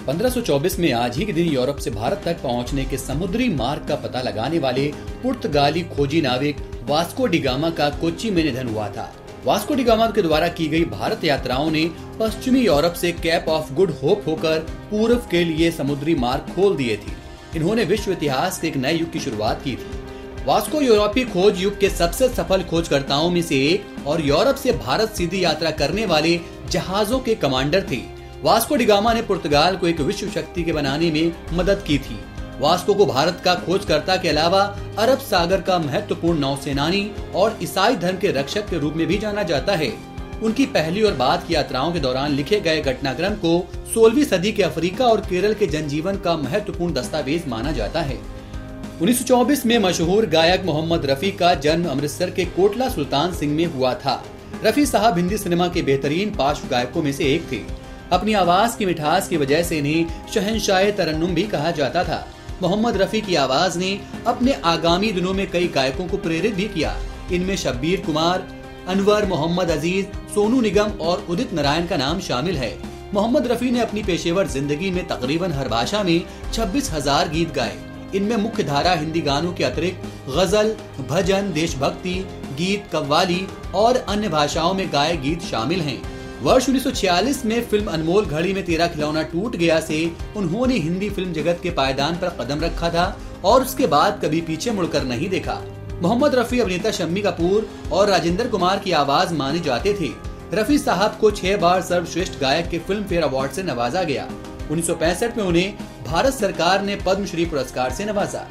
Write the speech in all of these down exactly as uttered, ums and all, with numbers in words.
पंद्रह सौ चौबीस में आज ही के दिन यूरोप से भारत तक पहुंचने के समुद्री मार्ग का पता लगाने वाले पुर्तगाली खोजी नाविक वास्को डी गामा का कोच्चि में निधन हुआ था। वास्को डी गामा के द्वारा की गई भारत यात्राओं ने पश्चिमी यूरोप से कैप ऑफ गुड होप होकर पूर्व के लिए समुद्री मार्ग खोल दिए थे। इन्होंने विश्व इतिहास के एक नए युग की शुरुआत की थी। वास्को यूरोपीय खोज युग के सबसे सफल खोजकर्ताओं में से एक और यूरोप से भारत सीधी यात्रा करने वाले जहाजों के कमांडर थे। वास्को डी गामा ने पुर्तगाल को एक विश्व शक्ति के बनाने में मदद की थी। वास्को को भारत का खोजकर्ता के अलावा अरब सागर का महत्वपूर्ण नौसेनानी और ईसाई धर्म के रक्षक के रूप में भी जाना जाता है। उनकी पहली और बाद की यात्राओं के दौरान लिखे गए घटनाक्रम को सोलहवीं सदी के अफ्रीका और केरल के जनजीवन का महत्वपूर्ण दस्तावेज माना जाता है। उन्नीस सौ चौबीस में मशहूर गायक मोहम्मद रफी का जन्म अमृतसर के कोटला सुल्तान सिंह में हुआ था। रफी साहब हिंदी सिनेमा के बेहतरीन पार्श्व गायकों में से एक थे। अपनी आवाज की मिठास की वजह से इन्हें शहंशाह तरन्नुम भी कहा जाता था। मोहम्मद रफी की आवाज ने अपने आगामी दिनों में कई गायकों को प्रेरित भी किया। इनमें शब्बीर कुमार, अनवर मोहम्मद अजीज, सोनू निगम और उदित नारायण का नाम शामिल है। मोहम्मद रफी ने अपनी पेशेवर जिंदगी में तकरीबन हर भाषा में छब्बीस हजार गीत गाए। इनमें मुख्य धारा हिंदी गानों के अतिरिक्त गजल, भजन, देशभक्ति गीत, कव्वाली और अन्य भाषाओं में गाए गीत शामिल हैं। वर्ष उन्नीस सौ छियालीस में फिल्म अनमोल घड़ी में तेरा खिलौना टूट गया से उन्होंने हिंदी फिल्म जगत के पायदान पर कदम रखा था और उसके बाद कभी पीछे मुड़कर नहीं देखा। मोहम्मद रफी अभिनेता शम्मी कपूर और राजेंद्र कुमार की आवाज माने जाते थे। रफी साहब को छह बार सर्वश्रेष्ठ गायक के फिल्म फेयर अवार्ड से नवाजा गया। उन्नीस सौ पैंसठ में उन्हें भारत सरकार ने पद्मश्री पुरस्कार से नवाजा।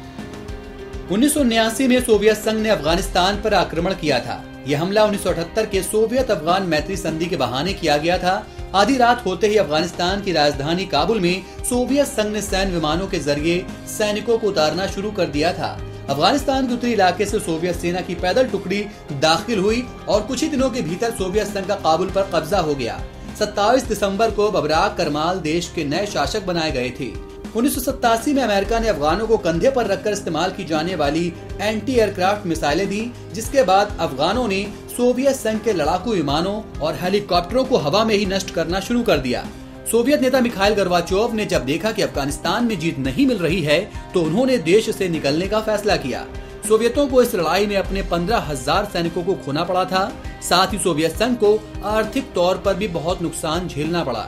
उन्नीस सौ उन्यासी में सोवियत संघ ने अफगानिस्तान पर आक्रमण किया था। यह हमला उन्नीस सौ अठहत्तर के सोवियत अफगान मैत्री संधि के बहाने किया गया था। आधी रात होते ही अफगानिस्तान की राजधानी काबुल में सोवियत संघ ने सैन्य विमानों के जरिए सैनिकों को उतारना शुरू कर दिया था। अफगानिस्तान के उत्तरी इलाके से सोवियत सेना की पैदल टुकड़ी दाखिल हुई और कुछ ही दिनों के भीतर सोवियत संघ का काबुल पर कब्जा हो गया। सत्ताईस दिसंबर को बबराक करमाल देश के नए शासक बनाए गए थे। उन्नीस सौ सत्तासी में अमेरिका ने अफगानों को कंधे पर रखकर इस्तेमाल की जाने वाली एंटी एयरक्राफ्ट मिसाइलें दी, जिसके बाद अफगानों ने सोवियत संघ के लड़ाकू विमानों और हेलीकॉप्टरों को हवा में ही नष्ट करना शुरू कर दिया। सोवियत नेता मिखाइल गोर्बाचोव ने जब देखा कि अफगानिस्तान में जीत नहीं मिल रही है तो उन्होंने देश से निकलने का फैसला किया। सोवियतों को इस लड़ाई में अपने पंद्रह हजार सैनिकों को खोना पड़ा था। साथ ही सोवियत संघ को आर्थिक तौर पर भी बहुत नुकसान झेलना पड़ा।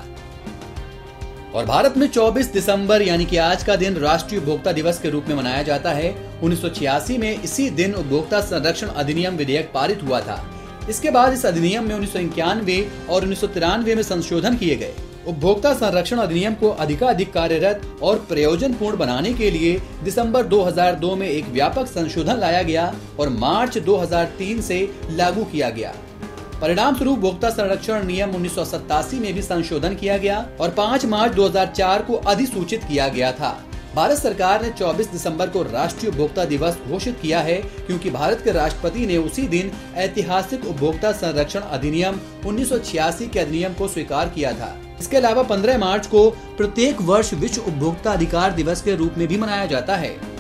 और भारत में चौबीस दिसंबर यानी कि आज का दिन राष्ट्रीय उपभोक्ता दिवस के रूप में मनाया जाता है। उन्नीस सौ छियासी में इसी दिन उपभोक्ता संरक्षण अधिनियम विधेयक पारित हुआ था। इसके बाद इस अधिनियम में उन्नीस सौ इक्यानवे और उन्नीस सौ तिरानवे में संशोधन किए गए। उपभोक्ता संरक्षण अधिनियम को अधिकाधिक कार्यरत और प्रयोजनपूर्ण बनाने के लिए दिसंबर दो हज़ार दो में एक व्यापक संशोधन लाया गया और मार्च दो हज़ार तीन से लागू किया गया। परिणाम स्वरूप उपभोक्ता संरक्षण नियम उन्नीस सौ सत्तासी में भी संशोधन किया गया और पाँच मार्च दो हज़ार चार को अधिसूचित किया गया था। भारत सरकार ने चौबीस दिसंबर को राष्ट्रीय उपभोक्ता दिवस घोषित किया है क्योंकि भारत के राष्ट्रपति ने उसी दिन ऐतिहासिक उपभोक्ता संरक्षण अधिनियम उन्नीस सौ छियासी के अधिनियम को स्वीकार किया था। इसके अलावा पंद्रह मार्च को प्रत्येक वर्ष विश्व उपभोक्ता अधिकार दिवस के रूप में भी मनाया जाता है।